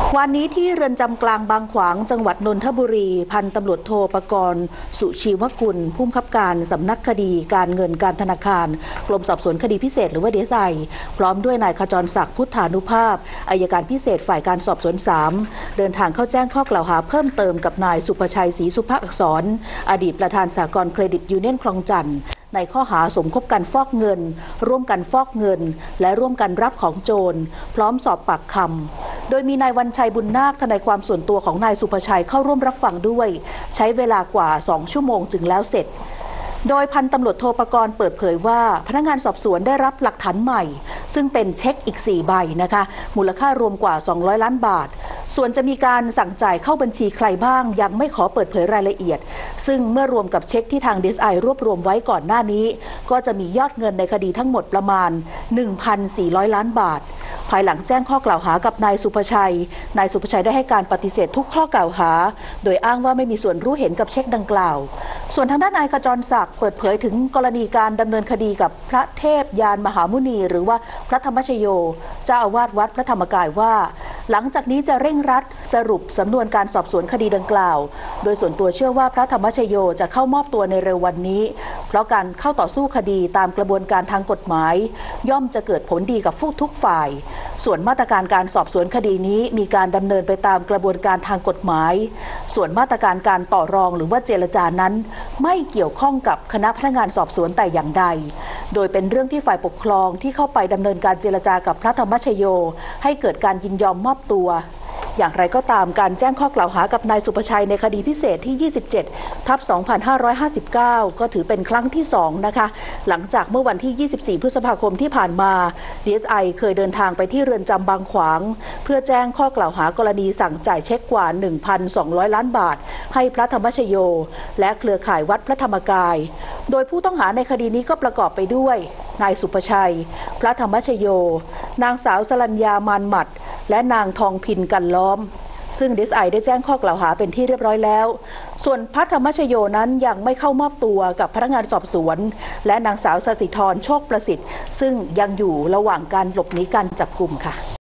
วันนี้ที่เรือนจำกลางบางขวางจังหวัดนนทบุรีพันตำรวจโทปกรณ์สุชีวกุลผู้บังคับการสำนักคดีการเงินการธนาคารกรมสอบสวนคดีพิเศษหรือว่าDSIพร้อมด้วยนายขจรศักดิ์พุทธานุภาพอัยการพิเศษฝ่ายการสอบสวน3เดินทางเข้าแจ้งข้อกล่าวหาเพิ่มเติมกับนายสุภชัยศรีสุภอักษรอดีตประธานสหกรณ์เครดิตยูเนียนคลองจันทน์ในข้อหาสมคบกันฟอกเงินร่วมกันฟอกเงินและร่วมกันรับของโจรพร้อมสอบปากคำโดยมีนายวันชัยบุญนาคทนายความส่วนตัวของนายสุภชัยเข้าร่วมรับฟังด้วยใช้เวลากว่า2 ชั่วโมงจึงแล้วเสร็จโดยพันตำรวจโทปกรณ์เปิดเผยว่าพนักงานสอบสวนได้รับหลักฐานใหม่ซึ่งเป็นเช็คอีก4 ใบนะคะมูลค่ารวมกว่า200 ล้านบาทส่วนจะมีการสั่งจ่ายเข้าบัญชีใครบ้างยังไม่ขอเปิดเผยรายละเอียดซึ่งเมื่อรวมกับเช็คที่ทาง DSI รวบรวมไว้ก่อนหน้านี้ก็จะมียอดเงินในคดีทั้งหมดประมาณ 1,400 ล้านบาทภายหลังแจ้งข้อกล่าวหากับนายสุภชัยได้ให้การปฏิเสธทุกข้อกล่าวหาโดยอ้างว่าไม่มีส่วนรู้เห็นกับเช็คดังกล่าวส่วนทางด้านนายขจรศักดิ์เปิดเผยถึงกรณีการดำเนินคดีกับพระเทพยานมหามุนีหรือว่าพระธรรมชโยเจ้าอาวาสวัดพระธรรมกายว่าหลังจากนี้จะเร่งรัดสรุปสำนวนการสอบสวนคดีดังกล่าวโดยส่วนตัวเชื่อว่าพระธรรมชโยจะเข้ามอบตัวในเร็ววันนี้เพราะการเข้าต่อสู้คดีตามกระบวนการทางกฎหมายย่อมจะเกิดผลดีกับทุกฝ่ายส่วนมาตรการการสอบสวนคดีนี้มีการดำเนินไปตามกระบวนการทางกฎหมายส่วนมาตรการการต่อรองหรือว่าเจรจานั้นไม่เกี่ยวข้องกับคณะพนักงานสอบสวนแต่อย่างใดโดยเป็นเรื่องที่ฝ่ายปกครองที่เข้าไปดำเนินการเจรจากับพระธรรมชโยให้เกิดการยินยอมมอบตัวอย่างไรก็ตามการแจ้งข้อกล่าวหากับนายสุภชัยในคดีพิเศษที่27/2559ก็ถือเป็นครั้งที่2นะคะหลังจากเมื่อวันที่24 พฤษภาคมที่ผ่านมา DSI เคยเดินทางไปที่เรือนจำบางขวางเพื่อแจ้งข้อกล่าวหากรณีสั่งจ่ายเช็คกว่า 1,200 ล้านบาทให้พระธรรมชโยและเครือข่ายวัดพระธรรมกายโดยผู้ต้องหาในคดีนี้ก็ประกอบไปด้วยนายสุภชัยพระธรรมชโยนางสาวสรัญญามานหมัดและนางทองพินกันล้อมซึ่ง DSI ได้แจ้งข้อกล่าวหาเป็นที่เรียบร้อยแล้วส่วนพระธรรมชโยนั้นยังไม่เข้ามอบตัวกับพนักงานสอบสวนและนางสาวสศิธรโชคประสิทธิ์ซึ่งยังอยู่ระหว่างการหลบหนีการจับกุมค่ะ